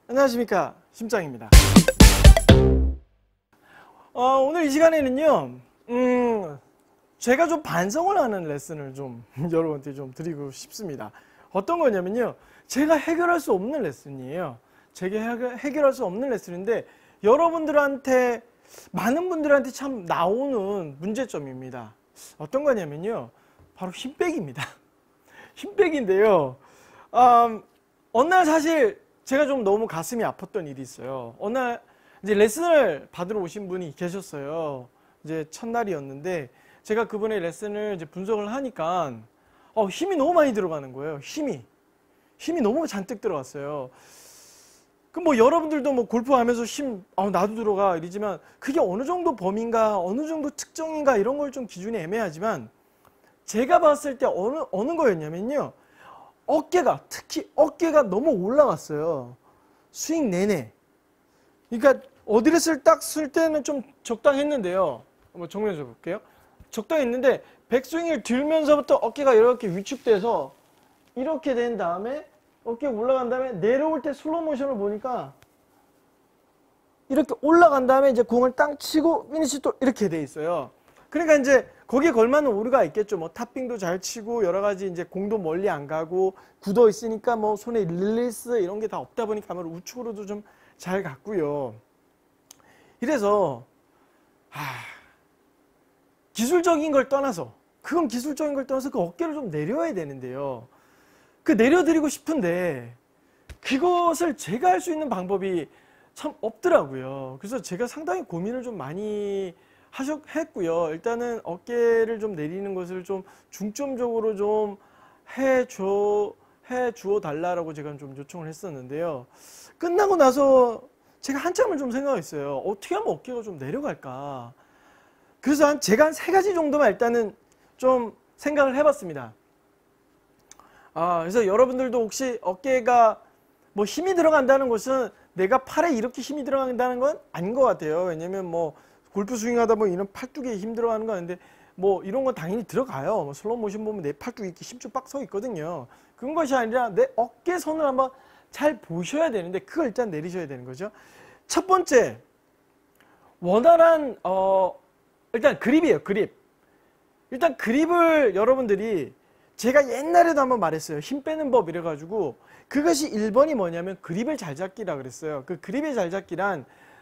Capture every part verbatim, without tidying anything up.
안녕하십니까, 심장입니다. 어, 오늘 이 시간에는요, 음, 제가 좀 반성을 하는 레슨을 좀 여러분한테 좀 드리고 싶습니다. 어떤 거냐면요, 제가 해결할 수 없는 레슨이에요. 제가 해결, 해결할 수 없는 레슨인데 여러분들한테, 많은 분들한테 참 나오는 문제점입니다. 어떤 거냐면요, 바로 힘 빼기입니다. 힘 빼기인데요, 음, 어느 날 사실 제가 좀 너무 가슴이 아팠던 일이 있어요. 어느 날 이제 레슨을 받으러 오신 분이 계셨어요. 이제 첫날이었는데 제가 그분의 레슨을 이제 분석을 하니까 어, 힘이 너무 많이 들어가는 거예요. 힘이 힘이 너무 잔뜩 들어갔어요. 그럼 뭐 여러분들도 뭐 골프하면서 힘 어, 나도 들어가 이러지만 그게 어느 정도 범위인가 어느 정도 특정인가 이런 걸 좀 기준이 애매하지만 제가 봤을 때 어느 어느 거였냐면요, 어깨가, 특히 어깨가 너무 올라갔어요. 스윙 내내. 그러니까 어드레스를 딱 쓸 때는 좀 적당했는데요. 한번 정면에서 볼게요. 적당했는데 백스윙을 들면서부터 어깨가 이렇게 위축돼서 이렇게 된 다음에 어깨가 올라간 다음에 내려올 때 슬로우 모션을 보니까 이렇게 올라간 다음에 이제 공을 땅 치고 피니시 또 이렇게 돼 있어요. 그러니까 이제 거기에 걸맞는 오류가 있겠죠. 뭐 탑핑도 잘 치고 여러 가지 이제 공도 멀리 안 가고 굳어 있으니까 뭐 손에 릴리스 이런 게 다 없다 보니까 아무래도 우측으로도 좀 잘 갔고요. 이래서 아, 기술적인 걸 떠나서 그건 기술적인 걸 떠나서 그 어깨를 좀 내려야 되는데요. 그 내려드리고 싶은데 그것을 제가 할 수 있는 방법이 참 없더라고요. 그래서 제가 상당히 고민을 좀 많이 하셨, 했고요. 일단은 어깨를 좀 내리는 것을 좀 중점적으로 좀 해줘, 해주어 달라고 제가 좀 요청을 했었는데요. 끝나고 나서 제가 한참을 좀 생각했어요. 어떻게 하면 어깨가 좀 내려갈까? 그래서 한, 제가 한 세 가지 정도만 일단은 좀 생각을 해봤습니다. 아, 그래서 여러분들도 혹시 어깨가 뭐 힘이 들어간다는 것은 내가 팔에 이렇게 힘이 들어간다는 건 아닌 것 같아요. 왜냐면 뭐 골프 스윙 하다 보면 이런 팔뚝에 힘 들어가는 거 아닌데 뭐 이런 건 당연히 들어가요. 뭐 슬로우 모션 보면 내 팔뚝이 이렇게 힘줄 빡 서 있거든요. 그런 것이 아니라 내 어깨선을 한번 잘 보셔야 되는데 그걸 일단 내리셔야 되는 거죠. 첫 번째, 원활한 어 일단 그립이에요. 그립. 일단 그립을 여러분들이, 제가 옛날에도 한번 말했어요. 힘 빼는 법 이래가지고 그것이 일 번이 뭐냐면 그립을 잘 잡기라 그랬어요. 그 그립을 잘 잡기란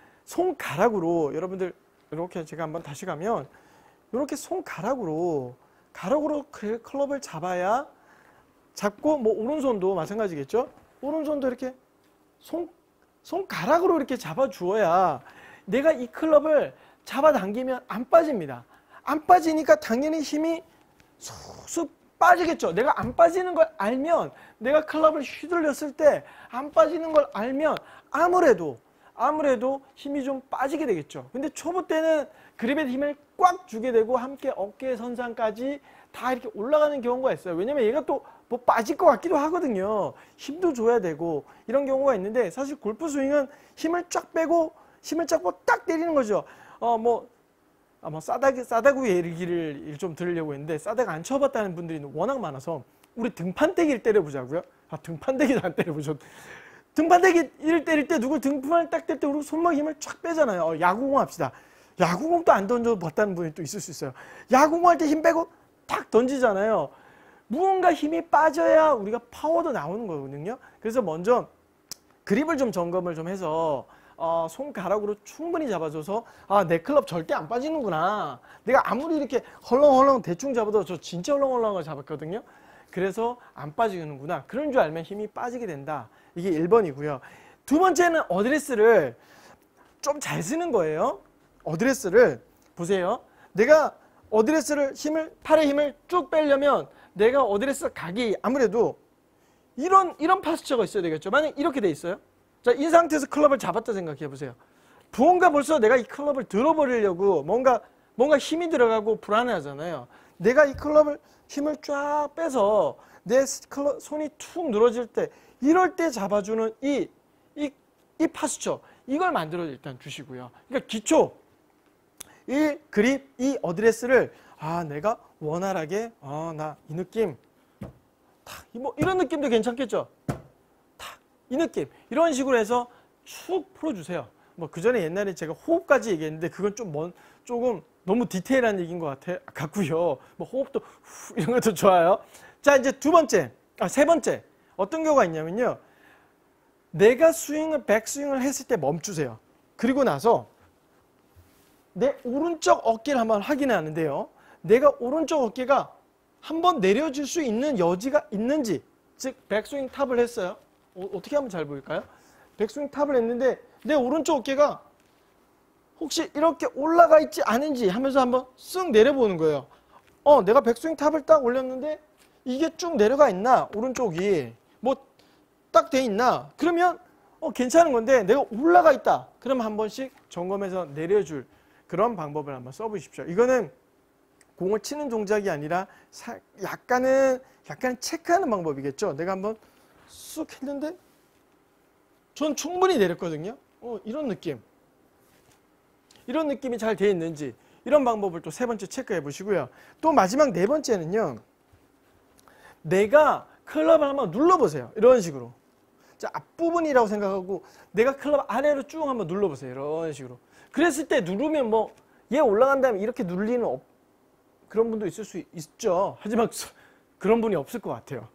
손가락으로, 여러분들 이렇게 제가 한번 다시 가면 이렇게 손가락으로 가락으로 클럽을 잡아야, 잡고 뭐 오른손도 마찬가지겠죠. 오른손도 이렇게 손, 손가락으로 이렇게 잡아 주어야 내가 이 클럽을 잡아당기면 안 빠집니다. 안 빠지니까 당연히 힘이 쑥쑥 빠지겠죠. 내가 안 빠지는 걸 알면, 내가 클럽을 휘둘렸을 때 안 빠지는 걸 알면 아무래도 아무래도 힘이 좀 빠지게 되겠죠. 근데 초보 때는 그립에 힘을 꽉 주게 되고 함께 어깨 선상까지 다 이렇게 올라가는 경우가 있어요. 왜냐면 얘가 또 뭐 빠질 것 같기도 하거든요. 힘도 줘야 되고 이런 경우가 있는데, 사실 골프 스윙은 힘을 쫙 빼고 힘을 쫙 빼고 딱 때리는 거죠. 어 뭐 아, 뭐 싸다구, 싸다구 얘기를 좀 들으려고 했는데 싸다구 안 쳐봤다는 분들이 워낙 많아서 우리 등판대기를 때려보자고요. 아, 등판대기도 안 때려보셨. 등판대기를 때릴 때 누구 등판을 딱 뗄 때 우리 손목 힘을 쫙 빼잖아요. 어, 야구공 합시다. 야구공도 안 던져봤다는 분이 또 있을 수 있어요. 야구공 할 때 힘 빼고 탁 던지잖아요. 무언가 힘이 빠져야 우리가 파워도 나오는 거거든요. 그래서 먼저 그립을 좀 점검을 좀 해서 어, 손가락으로 충분히 잡아줘서 아, 내 클럽 절대 안 빠지는구나. 내가 아무리 이렇게 헐렁헐렁 대충 잡아도 저 진짜 헐렁헐렁을 잡았거든요. 그래서 안 빠지는구나. 그런 줄 알면 힘이 빠지게 된다. 이게 일 번이고요. 두 번째는 어드레스를 좀 잘 쓰는 거예요. 어드레스를 보세요. 내가 어드레스를 힘을, 팔에 힘을 쭉 빼려면 내가 어드레스 각이 아무래도 이런 이런 파스처가 있어야 되겠죠. 만약 이렇게 돼 있어요. 자, 이 상태에서 클럽을 잡았다 생각해 보세요. 무언가 벌써 내가 이 클럽을 들어버리려고 뭔가 뭔가 힘이 들어가고 불안해하잖아요. 내가 이 클럽을 힘을 쫙 빼서 내 클럽, 손이 툭 늘어질 때, 이럴 때 잡아주는 이, 이, 이 파스처, 이걸 만들어 일단 주시고요. 그러니까 기초, 이 그립, 이 어드레스를 아, 내가 원활하게, 아, 나 이 느낌, 탁, 뭐 이런 느낌도 괜찮겠죠. 탁, 이 느낌. 이런 식으로 해서 쭉 풀어주세요. 뭐 그 전에 옛날에 제가 호흡까지 얘기했는데 그건 좀 먼, 조금 너무 디테일한 얘기인 것 같아, 같고요. 뭐 호흡도 후 이런 것도 좋아요. 자, 이제 두 번째, 아, 세 번째. 어떤 경우가 있냐면요. 내가 스윙을, 백스윙을 했을 때 멈추세요. 그리고 나서 내 오른쪽 어깨를 한번 확인해 하는데요. 내가 오른쪽 어깨가 한번 내려줄 수 있는 여지가 있는지, 즉 백스윙 탑을 했어요. 어, 어떻게 하면 잘 보일까요? 백스윙 탑을 했는데 내 오른쪽 어깨가 혹시 이렇게 올라가 있지 않은지 하면서 한번 쓱 내려보는 거예요. 어, 내가 백스윙 탑을 딱 올렸는데 이게 쭉 내려가 있나? 오른쪽이 뭐 딱 돼 있나? 그러면 어, 괜찮은 건데 내가 올라가 있다. 그러면 한 번씩 점검해서 내려줄 그런 방법을 한번 써보십시오. 이거는 공을 치는 동작이 아니라 사, 약간은 약간 체크하는 방법이겠죠. 내가 한번 쑥 했는데 전 충분히 내렸거든요. 어, 이런 느낌. 이런 느낌이 잘 돼 있는지 이런 방법을 또 세 번째 체크해 보시고요. 또 마지막 네 번째는요. 내가 클럽을 한번 눌러보세요. 이런 식으로. 자, 앞부분이라고 생각하고 내가 클럽 아래로 쭉 한번 눌러보세요. 이런 식으로. 그랬을 때 누르면 뭐 얘 올라간 다음에 이렇게 눌리는 없, 그런 분도 있을 수 있죠. 하지만 그런 분이 없을 것 같아요.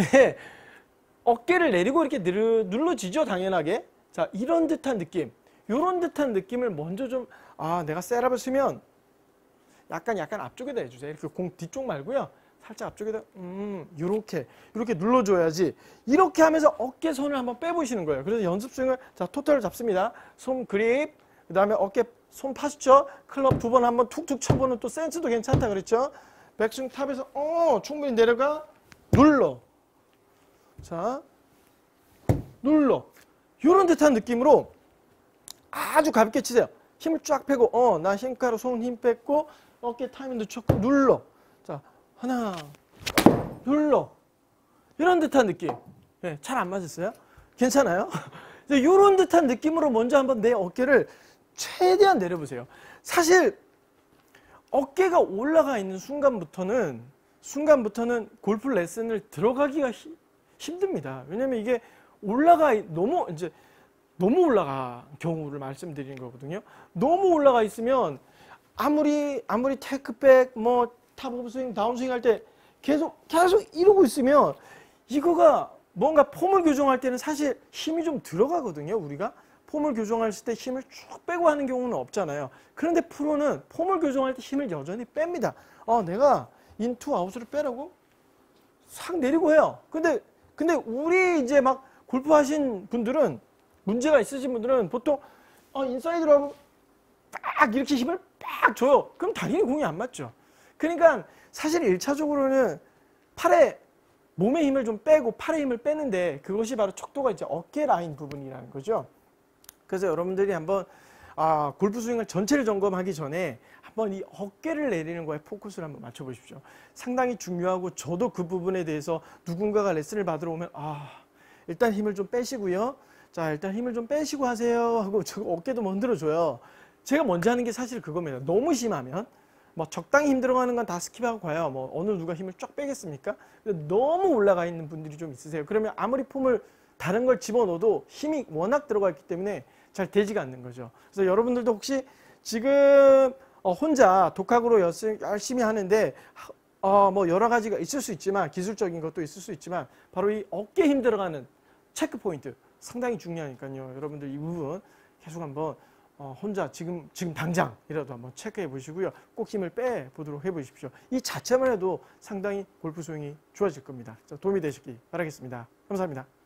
어깨를 내리고 이렇게 눌러지죠. 당연하게. 자, 이런 듯한 느낌. 이런 듯한 느낌을 먼저 좀, 아, 내가 셋업을 쓰면 약간 약간 앞쪽에다 해주세요. 이렇게 공 뒤쪽 말고요. 살짝 앞쪽에다, 음, 요렇게, 요렇게 눌러줘야지. 이렇게 하면서 어깨 손을 한번 빼보시는 거예요. 그래서 연습 스윙을, 자, 토탈을 잡습니다. 손 그립, 그 다음에 어깨 손 파시죠. 클럽 두 번 한번 툭툭 쳐보는 또 센스도 괜찮다 그랬죠. 백스윙 탑에서, 어, 충분히 내려가, 눌러. 자, 눌러. 요런 듯한 느낌으로 아주 가볍게 치세요. 힘을 쫙 빼고, 어, 나 힘가로 손 힘 뺐고, 어깨 타이밍도 쳤고, 눌러. 자, 하나, 눌러. 이런 듯한 느낌. 네, 잘 안 맞았어요? 괜찮아요? 이런 듯한 느낌으로 먼저 한번 내 어깨를 최대한 내려보세요. 사실 어깨가 올라가 있는 순간부터는 순간부터는 골프 레슨을 들어가기가 히, 힘듭니다. 왜냐면 이게 올라가 너무 이제 너무 올라가 경우를 말씀드리는 거거든요. 너무 올라가 있으면 아무리 아무리 테크백 뭐 탑 오브 스윙 다운 스윙 할 때 계속 계속 이러고 있으면 이거가 뭔가 폼을 교정할 때는 사실 힘이 좀 들어가거든요. 우리가 폼을 교정할 때 힘을 쭉 빼고 하는 경우는 없잖아요. 그런데 프로는 폼을 교정할 때 힘을 여전히 뺍니다. 아, 내가 인투 아웃으로 빼라고 싹 내리고 해요. 근데 근데 우리 이제 막 골프 하신 분들은 문제가 있으신 분들은 보통 어, 인사이드로 하고 빡 이렇게 힘을 빡 줘요. 그럼 당연히 공이 안 맞죠. 그러니까 사실 일 차적으로는 팔에 몸의 힘을 좀 빼고 팔의 힘을 빼는데 그것이 바로 척도가 이제 어깨 라인 부분이라는 거죠. 그래서 여러분들이 한번 아, 골프 스윙을 전체를 점검하기 전에 한번 이 어깨를 내리는 거에 포커스를 한번 맞춰보십시오. 상당히 중요하고 저도 그 부분에 대해서 누군가가 레슨을 받으러 오면 아, 일단 힘을 좀 빼시고요. 자, 일단 힘을 좀 빼시고 하세요 하고 저 어깨도 만들어줘요. 제가 먼저 하는 게 사실 그겁니다. 너무 심하면 뭐 적당히 힘 들어가는 건 다 스킵하고 가요. 뭐 어느 누가 힘을 쫙 빼겠습니까? 너무 올라가 있는 분들이 좀 있으세요. 그러면 아무리 폼을 다른 걸 집어넣어도 힘이 워낙 들어가 있기 때문에 잘 되지가 않는 거죠. 그래서 여러분들도 혹시 지금 어 혼자 독학으로 열심히 하는데 어 뭐 여러 가지가 있을 수 있지만 기술적인 것도 있을 수 있지만 바로 이 어깨 힘 들어가는 체크 포인트 상당히 중요하니까요. 여러분들 이 부분 계속 한번 어 혼자 지금 지금 당장이라도 한번 체크해 보시고요. 꼭 힘을 빼 보도록 해 보십시오. 이 자체만 해도 상당히 골프 스윙이 좋아질 겁니다. 자, 도움이 되시기 바라겠습니다. 감사합니다.